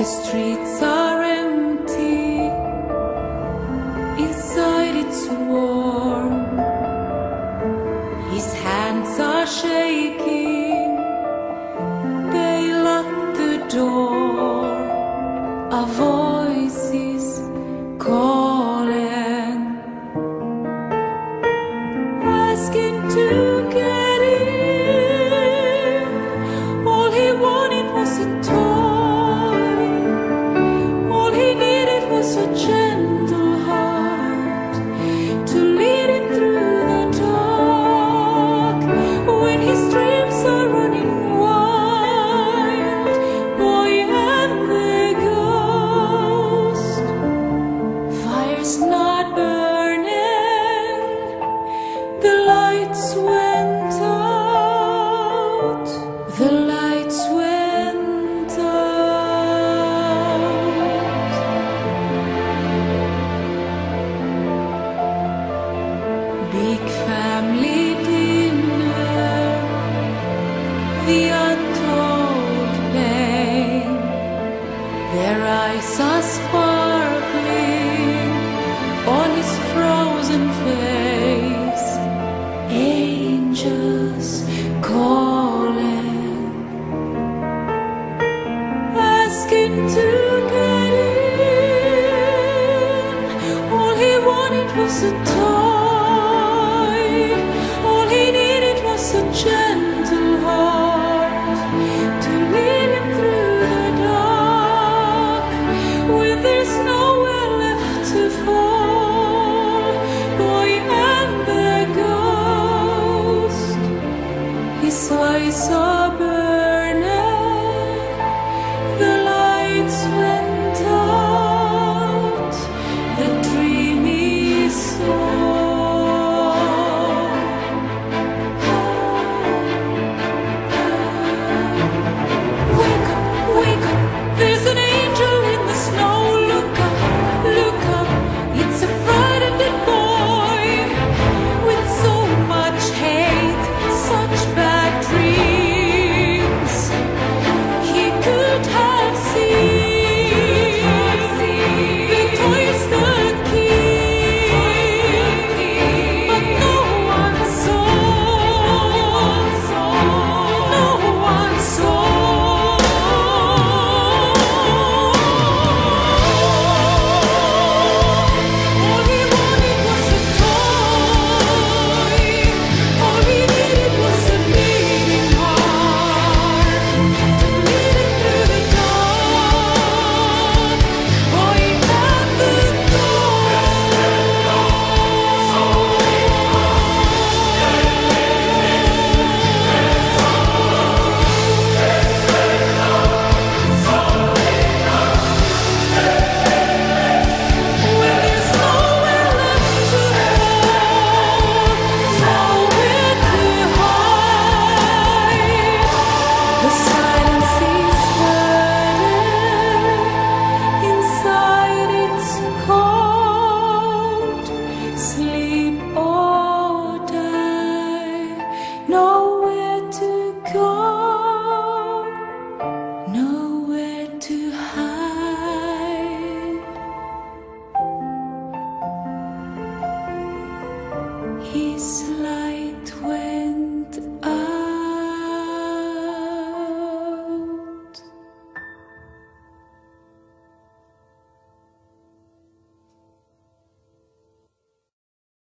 The streets are empty, inside it's warm. His hands are shaking, they lock the door. A voice is calling, asking to get in. All he wanted was a toy, all he needed was a gentle heart to lead him through the dark. When his dreams are running wild, boy and the ghost, fire's not burning, the lights went out, the lights went out. Big family dinner, the untold pain, their eyes are sparkling on his frozen face. Angels calling, asking to get in. All he wanted was a toy,